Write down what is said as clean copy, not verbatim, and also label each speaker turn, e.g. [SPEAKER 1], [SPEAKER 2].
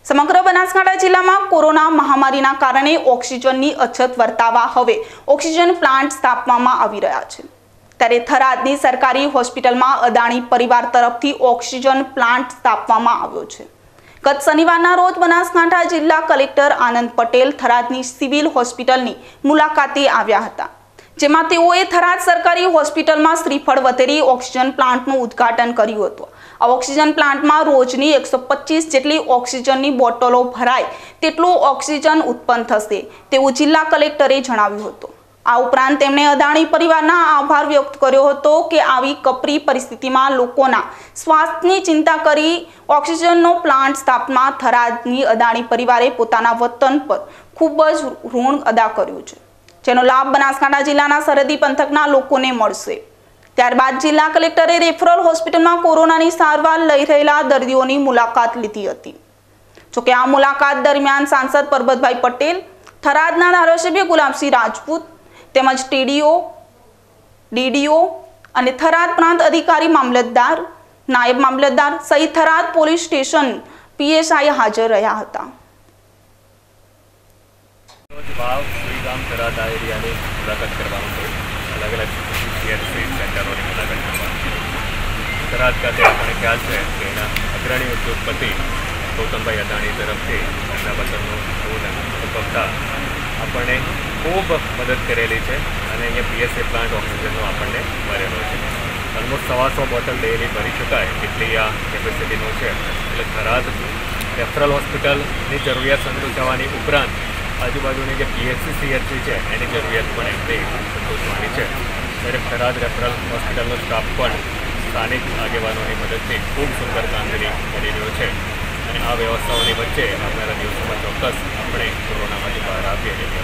[SPEAKER 1] સમગ્ર બનાસકાંઠા જિલ્લામાં કોરોના મહામારીના કારણે ઓક્સિજનની અછત વર્તાવા હવે ઓક્સિજન પ્લાન્ટ સ્થાપવામાં આવી રહ્યા છે। ત્યારે થરાદની સરકારી હોસ્પિટલમાં અદાણી પરિવાર તરફથી ઓક્સિજન પ્લાન્ટ સ્થાપવામાં આવ્યો છે। ગત શનિવારના રોજ બનાસકાંઠા જિલ્લા કલેક્ટર આનંદ પટેલ થરાદની સિવિલ હોસ્પિટલની મુલાકાતે આવ્યા હતા, જેમાં તેઓએ થરાદ સરકારી હોસ્પિટલમાં શ્રીફળ વધેરી ઓક્સિજન પ્લાન્ટનું ઉદ્ઘાટન કર્યું હતું। આ ઓક્સિજન પ્લાન્ટમાં રોજની 125 જેટલી ઓક્સિજનની બોટલો ભરાય તેટલું ઓક્સિજન ઉત્પન્ન થશે તેવું જિલ્લા કલેક્ટરે જણાવ્યું હતું। આ ઉપરાંત તેમણે અદાણી પરિવારના આભાર વ્યક્ત કર્યો હતો કે આવી કપરી પરિસ્થિતિમાં લોકોના સ્વાસ્થ્યની ચિંતા કરી ઓક્સિજનનો પ્લાન્ટ સ્થાપના થરાદની અદાણી પરિવારે પોતાના વતન પર ખૂબ જ ઋણ અદા કર્યું છે, જેનો લાભ બનાસકાંઠા જિલ્લાના સરહદી પંથકના લોકોને મળશે। ત્યારબાદ જિલ્લા કલેક્ટરે રેફરલ હોસ્પિટલમાં કોરોનાની સારવાર લઈ રહેલા દર્દીઓની મુલાકાત લીધી હતી। જોકે આ મુલાકાત દરમિયાન સાંસદ પરબતભાઈ પટેલ, થરાદના ધારાસભ્ય ગુલાબસિંહ રાજપૂત તેમજ ટીડીઓ, ડીડીઓ અને થરાદ પ્રાંત અધિકારી મામલતદાર, નાયબ મામલતદાર સહિત થરાદ પોલીસ સ્ટેશન પીએસઆઈ હાજર રહ્યા હતા।
[SPEAKER 2] થરાદ એરિયાની મુલાકાત કરવાનું છે, અલગ અલગ સીએચસી સેન્ટરોની મુલાકાત કરવાની। થરાદ ખાતે આપણને ખ્યાલ છે કે એના અગ્રણી ઉદ્યોગપતિ ગૌતમભાઈ અદાણી તરફથી એમના વતનનું ઉપભોક્તા આપણને ખૂબ મદદ કરેલી છે અને અહીંયા પીએસએ પ્લાન્ટ ઓક્સિજનનો આપણને મળેલો છે। ઓલમોસ્ટ 125 બોટલ ડેલી ભરી શકાય એટલી આ કેપેસિટીનો છે। એટલે થરાદ રેફરલ હોસ્પિટલની જરૂરિયાત સંતોષવાની ઉપરાંત આજુબાજુની જે પીએચસી સીએચસી છે એની જરૂરિયાત પણ એમની સંતોષવાની છે। ત્યારે થરાદ રેફરલ હોસ્પિટલનો સ્ટાફ પણ સ્થાનિક આગેવાનોની મદદથી ખૂબ સુંદર કામગીરી કરી રહ્યો છે અને આ વ્યવસ્થાઓની વચ્ચે આવનારા દિવસોમાં ચોક્કસ આપણે કોરોનામાંથી બહાર આવીએ